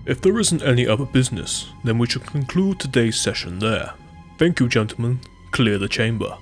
If there isn't any other business, then we should conclude today's session there. Thank you, gentlemen. Clear the chamber.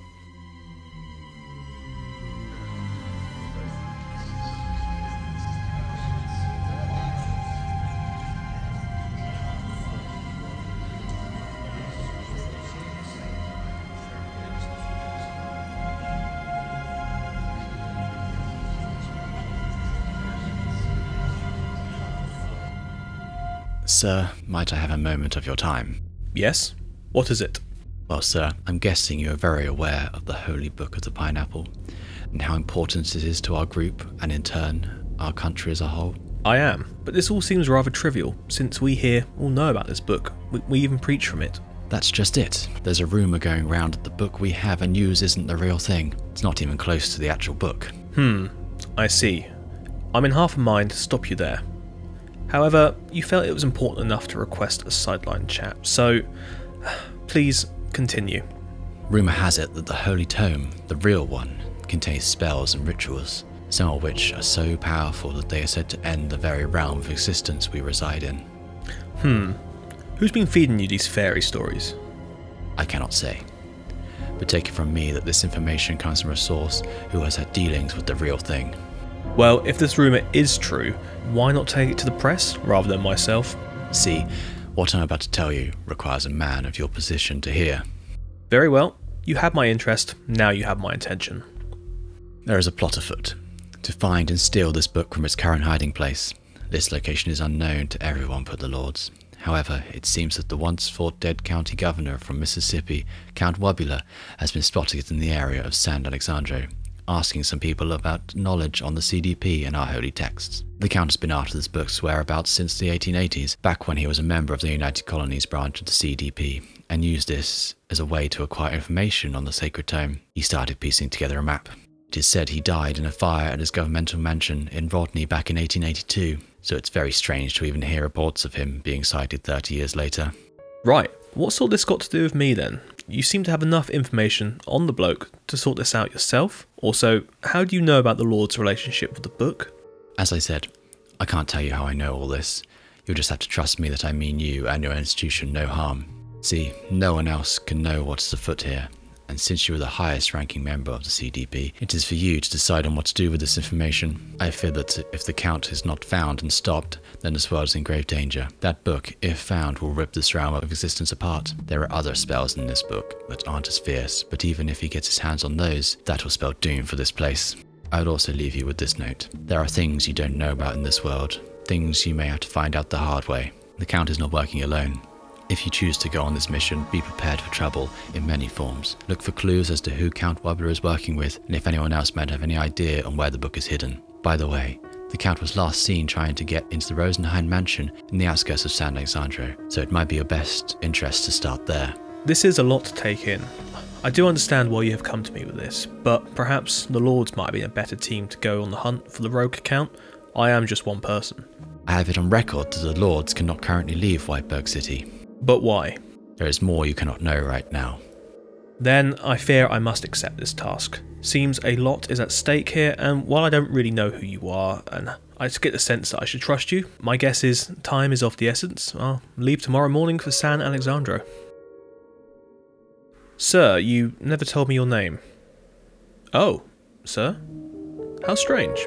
Sir, might I have a moment of your time? Yes? What is it? Well, sir, I'm guessing you are very aware of the Holy Book of the Pineapple, and how important it is to our group, and in turn, our country as a whole. I am, but this all seems rather trivial, since we here all know about this book. We even preach from it. That's just it. There's a rumour going round that the book we have and use isn't the real thing. It's not even close to the actual book. I see. I'm in half a mind to stop you there. However, you felt it was important enough to request a sideline chat, so please continue. Rumour has it that the Holy Tome, the real one, contains spells and rituals, some of which are so powerful that they are said to end the very realm of existence we reside in. Who's been feeding you these fairy stories? I cannot say, but take it from me that this information comes from a source who has had dealings with the real thing. Well, if this rumour is true, why not take it to the press rather than myself? See, what I'm about to tell you requires a man of your position to hear. Very well. You have my interest, now you have my attention. There is a plot afoot to find and steal this book from its current hiding place. This location is unknown to everyone but the Lords. However, it seems that the once thought dead county governor from Mississippi, Count Wabula, has been spotted in the area of San Alexandro, asking some people about knowledge on the CDP and our holy texts. The Count has been after this book's whereabouts since the 1880s, back when he was a member of the United Colonies branch of the CDP, and used this as a way to acquire information on the sacred tome. He started piecing together a map. It is said he died in a fire at his governmental mansion in Rodney back in 1882, so it's very strange to even hear reports of him being sighted 30 years later. Right, what's all this got to do with me then? You seem to have enough information on the bloke to sort this out yourself. Also, how do you know about the Lord's relationship with the book? As I said, I can't tell you how I know all this. You'll just have to trust me that I mean you and your institution no harm. See, no one else can know what is afoot here, and since you are the highest ranking member of the CDP, it is for you to decide on what to do with this information. I fear that if the Count is not found and stopped, then this world is in grave danger. That book, if found, will rip this realm of existence apart. There are other spells in this book that aren't as fierce, but even if he gets his hands on those, that will spell doom for this place. I would also leave you with this note. There are things you don't know about in this world, things you may have to find out the hard way. The Count is not working alone. If you choose to go on this mission, be prepared for trouble in many forms. Look for clues as to who Count Wabula is working with, and if anyone else might have any idea on where the book is hidden. By the way, the Count was last seen trying to get into the Rosenheim Mansion in the outskirts of San Alexandro, so it might be your best interest to start there. This is a lot to take in. I do understand why you have come to me with this, but perhaps the Lords might be a better team to go on the hunt for the rogue Count. I am just one person. I have it on record that the Lords cannot currently leave Whiteburg City. But why? There is more you cannot know right now. Then I fear I must accept this task. Seems a lot is at stake here, and while I don't really know who you are, and I just get the sense that I should trust you, my guess is time is of the essence. I'll leave tomorrow morning for San Alexandro. Sir, you never told me your name. Oh, sir? How strange.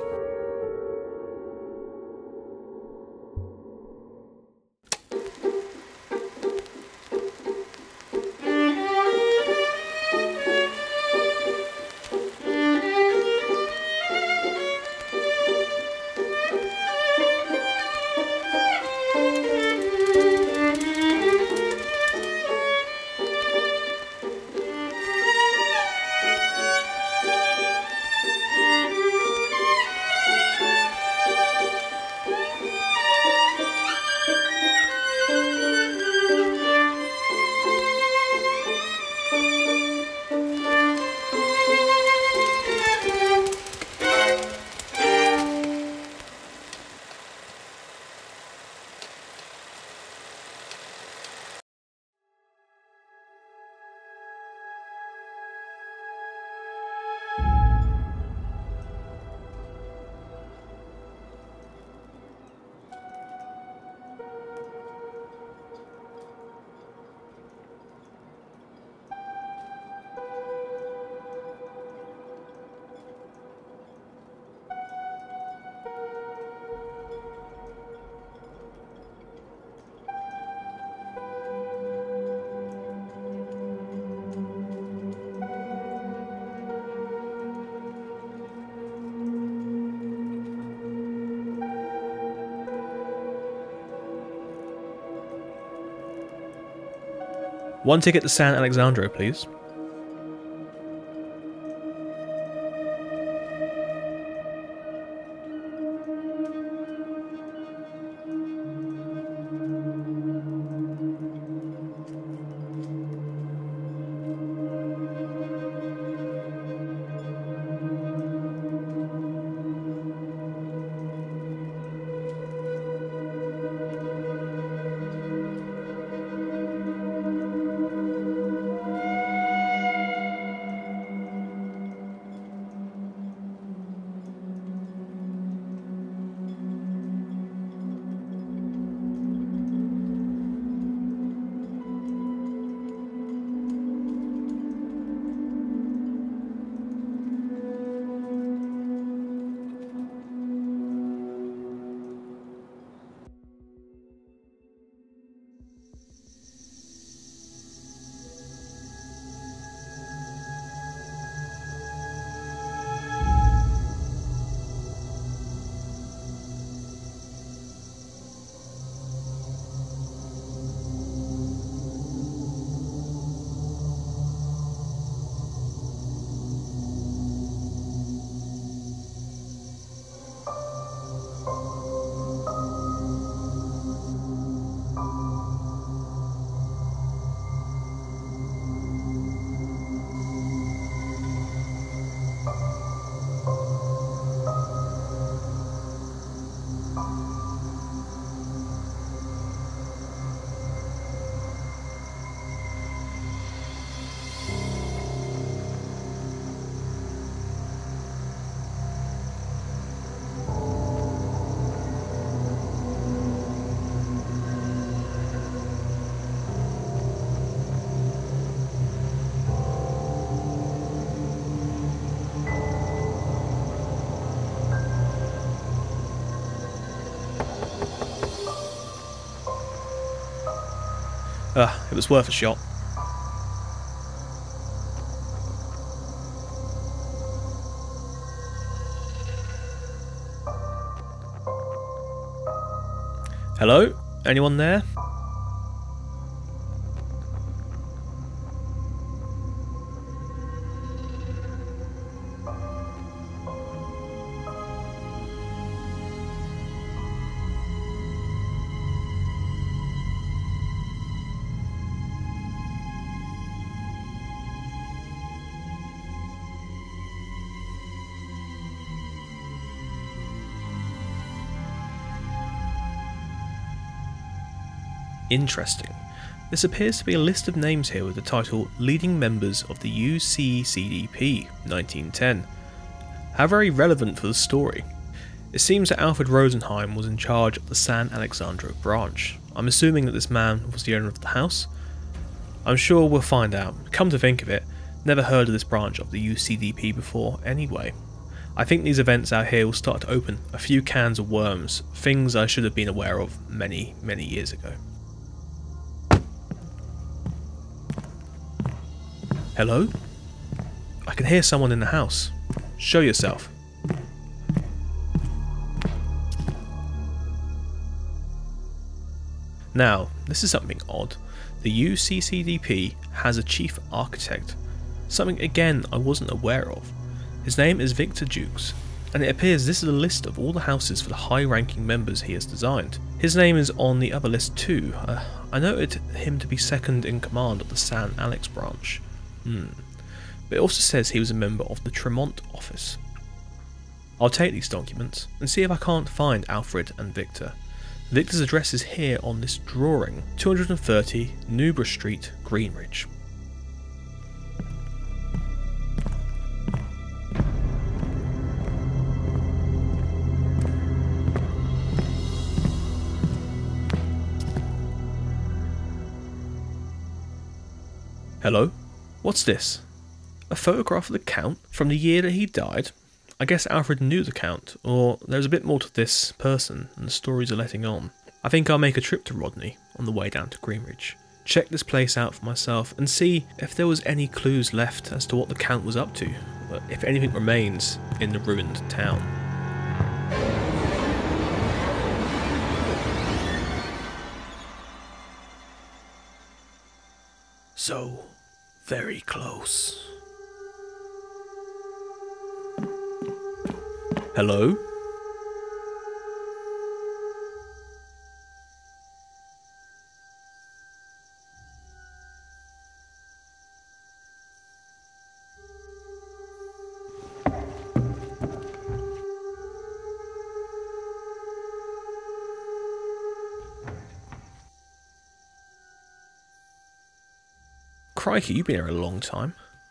One ticket to San Alexandro, please. It was worth a shot. Hello? Anyone there? Interesting. This appears to be a list of names here with the title Leading Members of the UCCDP 1910. How very relevant for the story. It seems that Alfred Rosenheim was in charge of the San Alexandro branch. I'm assuming that this man was the owner of the house. I'm sure we'll find out. Come to think of it, never heard of this branch of the UCDP before anyway. I think these events out here will start to open a few cans of worms, things I should have been aware of many years ago. Hello? I can hear someone in the house. Show yourself. Now, this is something odd. The UCCDP has a chief architect, something again I wasn't aware of. His name is Victor Jukes, and it appears this is a list of all the houses for the high-ranking members he has designed. His name is on the other list too. I noted him to be second in command of the San Alex branch. But it also says he was a member of the Tremont office. I'll take these documents and see if I can't find Alfred and Victor. Victor's address is here on this drawing, 230 Newborough Street, Greenwich. Hello? What's this? A photograph of the Count from the year that he died? I guess Alfred knew the Count, or there's a bit more to this person than the stories are letting on. I think I'll make a trip to Rodney on the way down to Greenwich, check this place out for myself and see if there was any clues left as to what the Count was up to, if anything remains in the ruined town. so very close. Hello? Crikey, you've been here a long time.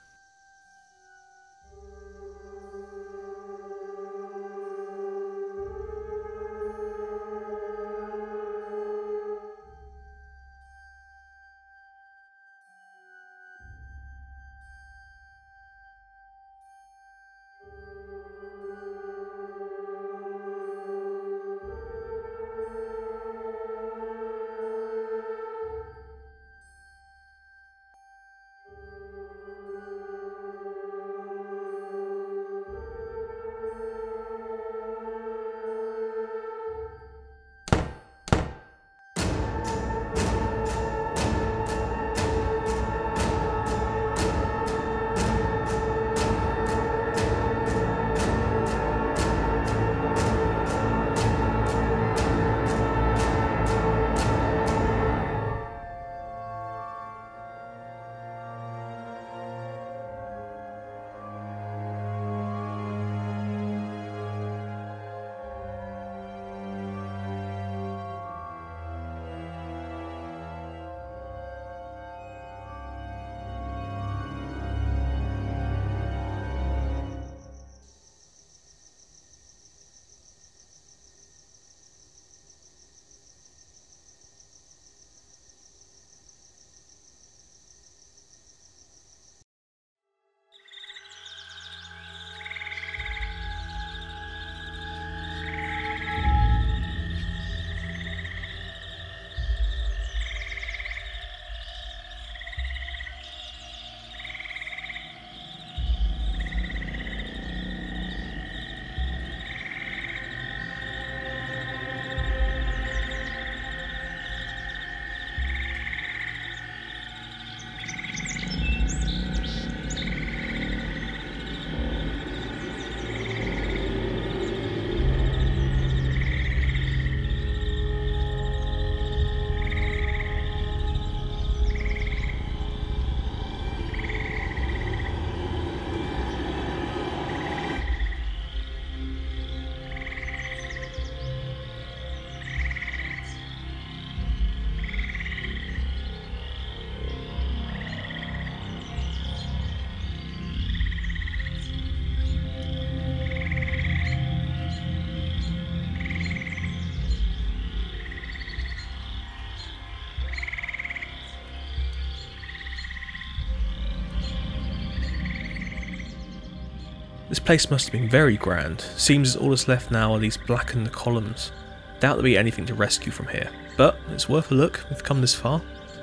This place must have been very grand. Seems as all that's left now are these blackened columns. Doubt there'll be anything to rescue from here, but it's worth a look. We've come this far.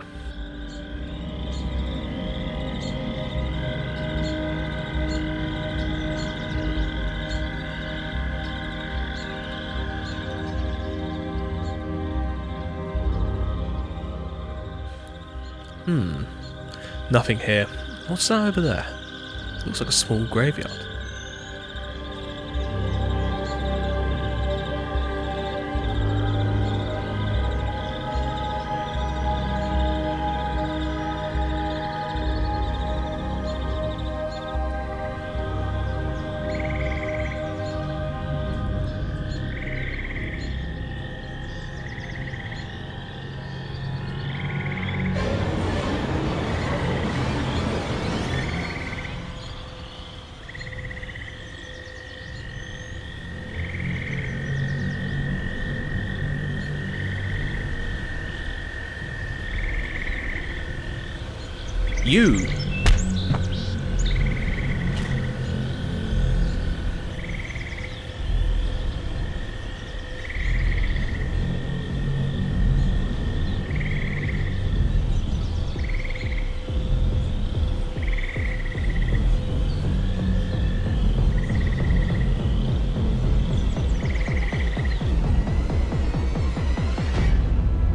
Nothing here. What's that over there? Looks like a small graveyard. You